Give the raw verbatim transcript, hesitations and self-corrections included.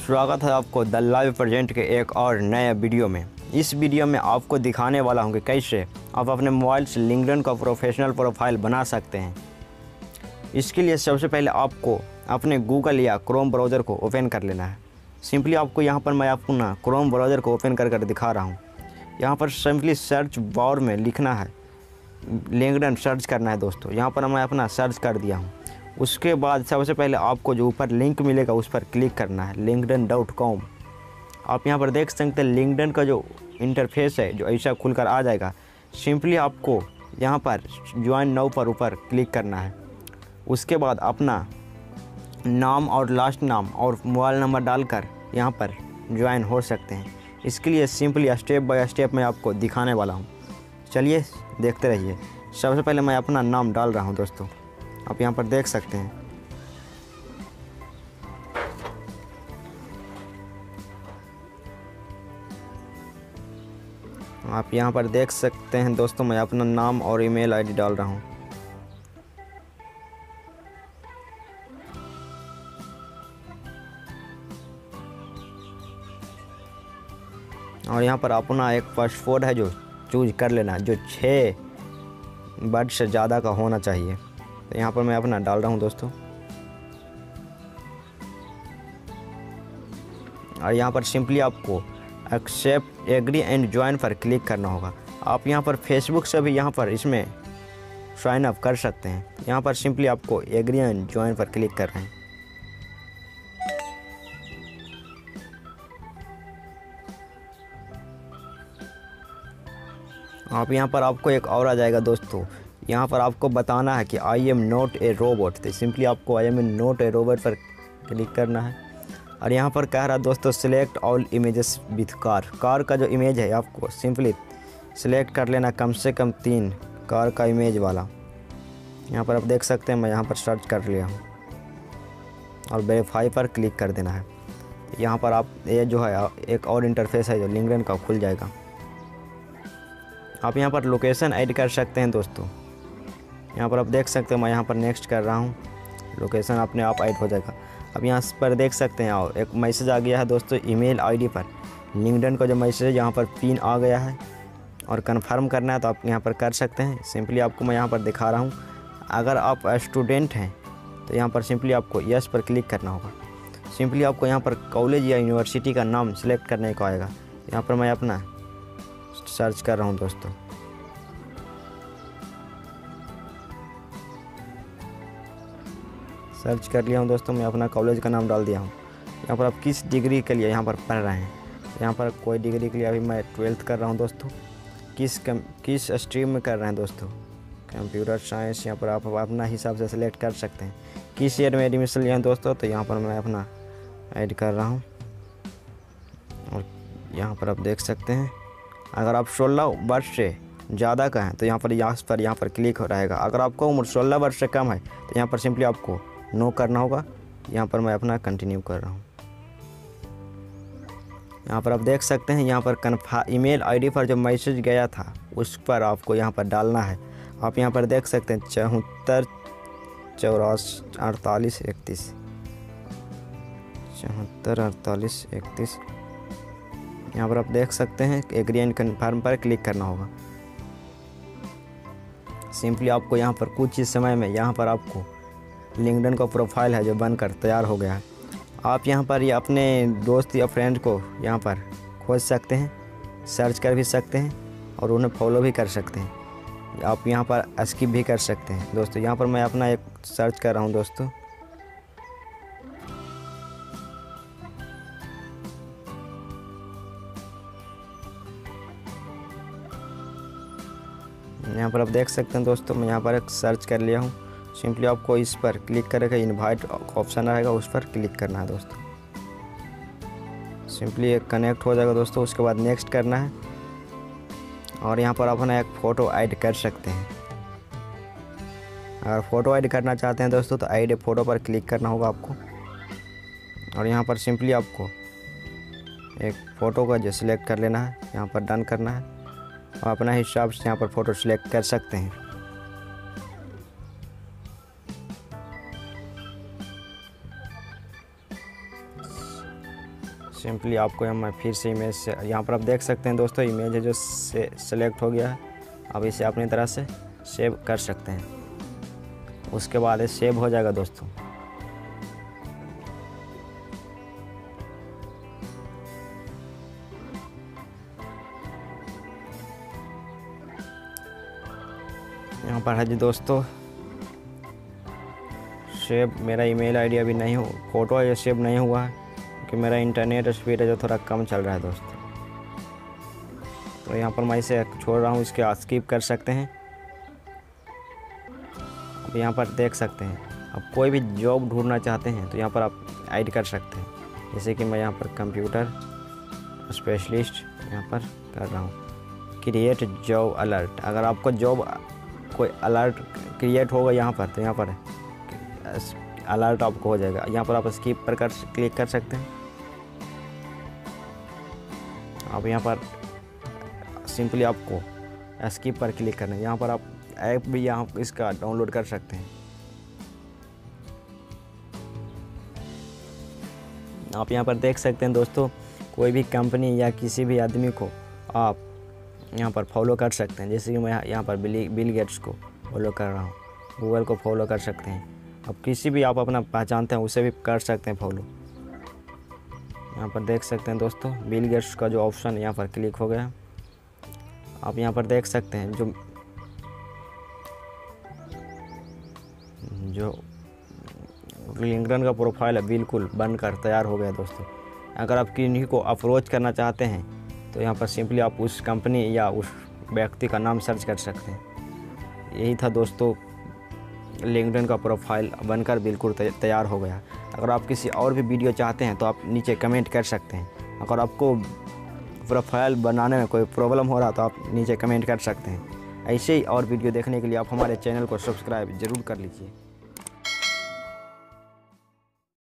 स्वागत है आपको द लाइव प्रेजेंट के एक और नए वीडियो में। इस वीडियो में आपको दिखाने वाला हूं कि कैसे आप अपने मोबाइल से लिंक्डइन का प्रोफेशनल प्रोफाइल बना सकते हैं। इसके लिए सबसे पहले आपको अपने गूगल या क्रोम ब्राउज़र को ओपन कर लेना है। सिंपली आपको यहाँ पर मैं आपको ना क्रोम ब्राउज़र को ओपन कर कर दिखा रहा हूँ। यहाँ पर सिंपली सर्च बार में लिखना है लिंक्डइन, सर्च करना है दोस्तों। यहाँ पर मैं अपना सर्च कर दिया हूँ। उसके बाद सबसे पहले आपको जो ऊपर लिंक मिलेगा उस पर क्लिक करना है, लिंक्डइन डॉट कॉम। आप यहाँ पर देख सकते हैं लिंक्डइन का जो इंटरफेस है जो ऐसा खुलकर आ जाएगा। सिंपली आपको यहाँ पर ज्वाइन नाउ पर ऊपर क्लिक करना है। उसके बाद अपना नाम और लास्ट नाम और मोबाइल नंबर डालकर यहाँ पर ज्वाइन हो सकते हैं। इसके लिए सिंपली स्टेप बाय स्टेप मैं आपको दिखाने वाला हूँ। चलिए देखते रहिए। सबसे पहले मैं अपना नाम डाल रहा हूँ दोस्तों, आप यहाँ पर देख सकते हैं। आप यहाँ पर देख सकते हैं दोस्तों, मैं अपना नाम और ईमेल आईडी डाल रहा हूँ। और यहाँ पर अपना एक पासवर्ड है जो चूज कर लेना है, जो छः वर्ड से ज़्यादा का होना चाहिए। तो यहाँ पर मैं अपना डाल रहा हूँ दोस्तों। और यहाँ पर सिंपली आपको एक्सेप्ट एग्री एंड ज्वाइन पर क्लिक करना होगा। आप यहाँ पर फेसबुक से भी यहाँ पर इसमें साइन अप कर सकते हैं। यहाँ पर सिंपली आपको एग्री एंड ज्वाइन पर क्लिक कर रहे हैं। आप यहाँ पर आपको एक और आ जाएगा दोस्तों। यहाँ पर आपको बताना है कि I am not a robot. तो सिंपली आपको I am not a robot पर क्लिक करना है। और यहाँ पर कह रहा है दोस्तों select all images with car. Car का जो इमेज है आपको सिंपली सिलेक्ट कर लेना, कम से कम तीन कार का इमेज वाला। यहाँ पर आप देख सकते हैं मैं यहाँ पर सर्च कर लिया हूँ और वेरीफाई पर क्लिक कर देना है। यहाँ पर आप ये जो है एक और इंटरफेस है जो लिंक्डइन का खुल जाएगा। आप यहाँ पर लोकेशन ऐड कर सकते हैं दोस्तों। यहाँ पर आप देख सकते हैं मैं यहाँ पर नेक्स्ट कर रहा हूँ, लोकेशन अपने आप ऐड हो जाएगा। अब यहाँ पर देख सकते हैं और एक मैसेज आ गया है दोस्तों ईमेल आईडी पर। लिंक्डइन का जो मैसेज है यहाँ पर पिन आ गया है और कंफर्म करना है तो आप यहाँ पर कर सकते हैं। सिंपली आपको मैं यहाँ पर दिखा रहा हूँ। अगर आप स्टूडेंट हैं तो यहाँ पर सिंपली आपको यस पर क्लिक करना होगा। सिंपली आपको यहाँ पर कॉलेज या यूनिवर्सिटी का नाम सेलेक्ट करने को आएगा। यहाँ पर मैं अपना सर्च कर रहा हूँ दोस्तों। सर्च कर लिया हूँ दोस्तों, मैं अपना कॉलेज का नाम डाल दिया हूँ। यहाँ पर आप किस डिग्री के लिए यहाँ पर पढ़ रहे हैं, यहाँ पर कोई डिग्री के लिए अभी मैं ट्वेल्थ कर रहा हूँ दोस्तों। किस कम किस स्ट्रीम में कर रहे हैं दोस्तों, कंप्यूटर साइंस। यहाँ पर आप अपना हिसाब से सेलेक्ट कर सकते हैं। किस ईयर में एडमिशन लिया है दोस्तों, तो यहाँ पर मैं अपना ऐड कर रहा हूँ। और यहाँ पर आप देख सकते हैं अगर आप सोलह वर्ष से ज़्यादा का हैं तो यहाँ पर यहाँ पर यहाँ पर क्लिक हो रहेगा। अगर आपको उम्र सोलह वर्ष से कम है तो यहाँ पर सिंपली आपको नो करना होगा। यहाँ पर मैं अपना कंटिन्यू कर रहा हूँ। यहाँ पर आप देख सकते हैं यहाँ पर कन्फा ईमेल आईडी पर जो मैसेज गया था उस पर आपको यहाँ पर डालना है। आप यहाँ पर देख सकते हैं चौहत्तर चौरासी अड़तालीस इकतीस चौहत्तर अड़तालीस इकतीस यहाँ पर आप देख सकते हैं एग्री एंड कन्फर्म पर क्लिक करना होगा। सिंपली आपको यहाँ पर कुछ ही समय में यहाँ पर आपको लिंक्डइन का प्रोफाइल है जो बनकर तैयार हो गया है। आप यहाँ पर ये अपने दोस्त या फ्रेंड को यहाँ पर खोज सकते हैं, सर्च कर भी सकते हैं और उन्हें फॉलो भी कर सकते हैं। आप यहाँ पर स्किप भी कर सकते हैं दोस्तों। यहाँ पर मैं अपना एक सर्च कर रहा हूँ दोस्तों। यहाँ पर आप देख सकते हैं दोस्तों मैं यहाँ पर एक सर्च कर लिया हूँ। सिंपली आपको इस पर क्लिक करेगा, इनवाइट ऑप्शन रहेगा उस पर क्लिक करना है दोस्तों। सिंपली एक कनेक्ट हो जाएगा दोस्तों। उसके बाद नेक्स्ट करना है और यहाँ पर अपना एक फ़ोटो ऐड कर सकते हैं। अगर फ़ोटो ऐड करना चाहते हैं दोस्तों तो ऐड फ़ोटो पर क्लिक करना होगा आपको। और यहाँ पर सिंपली आपको एक फ़ोटो का जो सिलेक्ट कर लेना है, यहाँ पर डन करना है और अपना हिसाब से यहाँ पर फ़ोटो सिलेक्ट कर सकते हैं। सिंपली आपको यहाँ मैं फिर से इमेज से यहाँ पर आप देख सकते हैं दोस्तों, इमेज है जो से सेलेक्ट हो गया है। अब इसे अपनी तरह से सेव कर सकते हैं। उसके बाद ये सेव हो जाएगा दोस्तों। यहाँ पर है जी दोस्तों सेव। मेरा ईमेल आईडी अभी नहीं हो, फ़ोटो है ये सेव नहीं हुआ है क्योंकि मेरा इंटरनेट स्पीड है जो थोड़ा कम चल रहा है दोस्तों। तो यहाँ पर मैं इसे छोड़ रहा हूँ, इसके स्किप कर सकते हैं। अब यहाँ पर देख सकते हैं, अब कोई भी जॉब ढूंढना चाहते हैं तो यहाँ पर आप ऐड कर सकते हैं। जैसे कि मैं यहाँ पर कंप्यूटर स्पेशलिस्ट यहाँ पर कर रहा हूँ, क्रिएट जॉब अलर्ट। अगर आपको जॉब कोई अलर्ट क्रिएट होगा यहाँ पर तो यहाँ पर अलर्ट आपको हो जाएगा। यहाँ पर आप स्किप पर कर क्लिक कर सकते हैं। अब यहाँ पर सिंपली आपको स्किप पर क्लिक करना है। यहाँ पर आप ऐप भी यहाँ इसका डाउनलोड कर सकते हैं। आप यहाँ पर देख सकते हैं दोस्तों, कोई भी कंपनी या किसी भी आदमी को आप यहाँ पर फॉलो कर सकते हैं। जैसे कि मैं यहाँ पर बिल बिल गेट्स को फॉलो कर रहा हूँ, गूगल को फॉलो कर सकते हैं। अब किसी भी आप अपना पहचानते हैं उसे भी कर सकते हैं फॉलो। यहाँ पर देख सकते हैं दोस्तों, बिल गेट्स का जो ऑप्शन यहाँ पर क्लिक हो गया। आप यहाँ पर देख सकते हैं जो जो लिंक्डइन का प्रोफाइल है बिल्कुल बनकर तैयार हो गया दोस्तों। अगर आप किन्हीं को अप्रोच करना चाहते हैं तो यहाँ पर सिंपली आप उस कंपनी या उस व्यक्ति का नाम सर्च कर सकते हैं। यही था दोस्तों, लिंक्डइन का प्रोफाइल बनकर बिल्कुल तैयार हो गया। अगर आप किसी और भी वीडियो चाहते हैं तो आप नीचे कमेंट कर सकते हैं। अगर आपको प्रोफाइल बनाने में कोई प्रॉब्लम हो रहा तो आप नीचे कमेंट कर सकते हैं। ऐसे ही और वीडियो देखने के लिए आप हमारे चैनल को सब्सक्राइब ज़रूर कर लीजिए।